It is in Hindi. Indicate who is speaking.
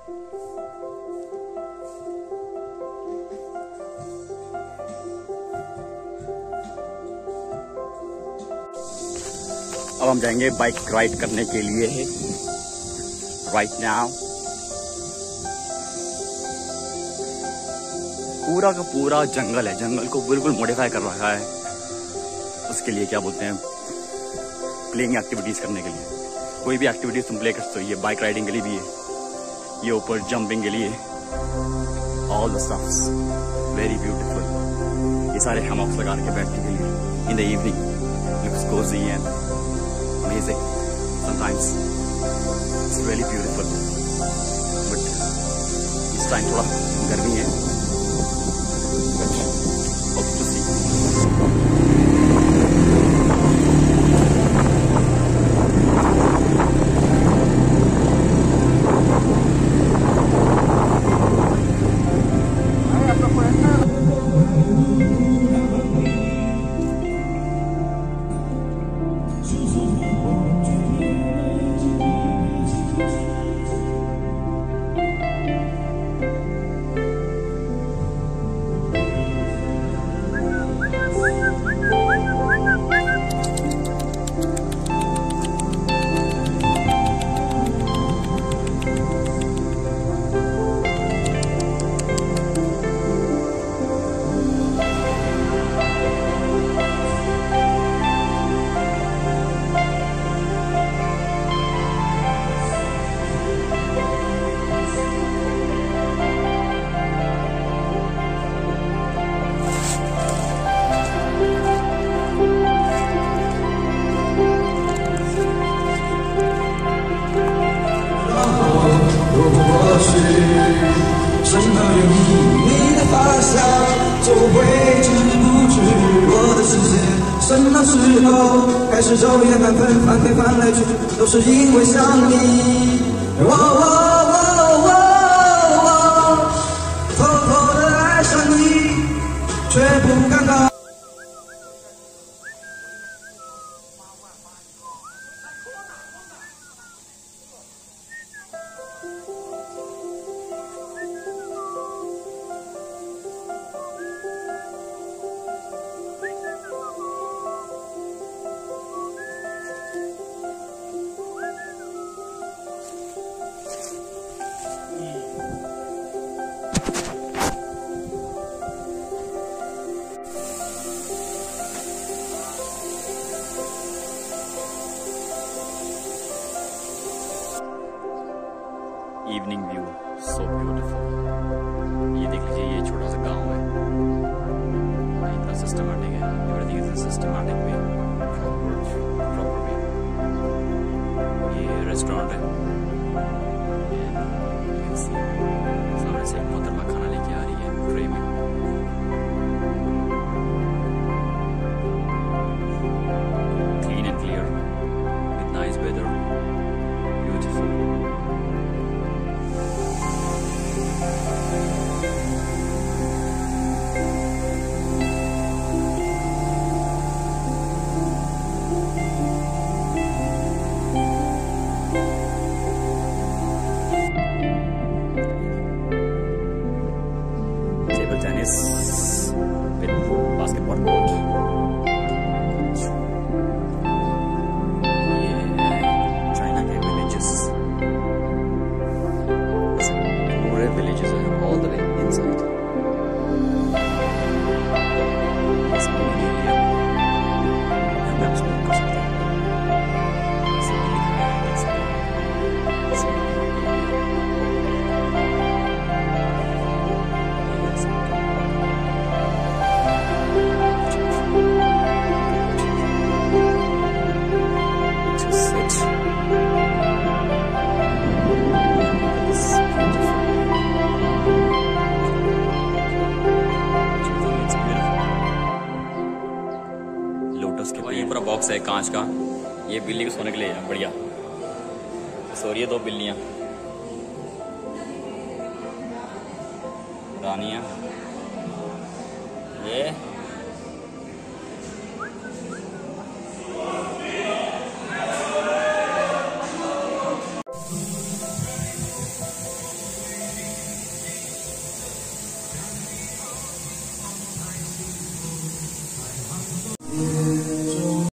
Speaker 1: अब हम जाएंगे बाइक राइड करने के लिए राइट नाउ। पूरा का पूरा जंगल है, जंगल को बिल्कुल मॉडिफाई कर रखा है उसके लिए, क्या बोलते हैं, प्लेइंग एक्टिविटीज करने के लिए। कोई भी एक्टिविटीज तुम प्ले कर सकते हो, ये बाइक राइडिंग के लिए भी है, ये ऊपर जंपिंग के लिए, all the stuffs very beautiful. ये सारे हमॉक्स लगा के बैठने के लिए in the evening, looks cozy and amazing sometimes, it's really beautiful. But इस टाइम थोड़ा गर्मी है, but hope to see.
Speaker 2: 什么时候开始昼夜般纷繁飞翻来去，都是因为想你。偷偷的爱上你，却不敢告。
Speaker 1: evening view so beautiful. ये देख लीजिए, ये छोटा सा गांव है, इतना सिस्टमैटिक है, everything is in systematic way, proper way. ये रेस्टोरेंट है, सामने से मोहतरमा खाना लेके आ रही है ट्रे में। Clean and clear with nice weather, beautiful. Tennis with basketball court. Yeah, China के villages. पूरे villages हैं all the way inside. Smoking area. यहाँ पे आप smoke कर सकते हैं. सब लिखा है inside. Smoking area. ये पूरा बॉक्स है कांच का, ये बिल्ली को सोने के लिए है, बढ़िया सो रही है। दो बिल्लियां रानियां, ये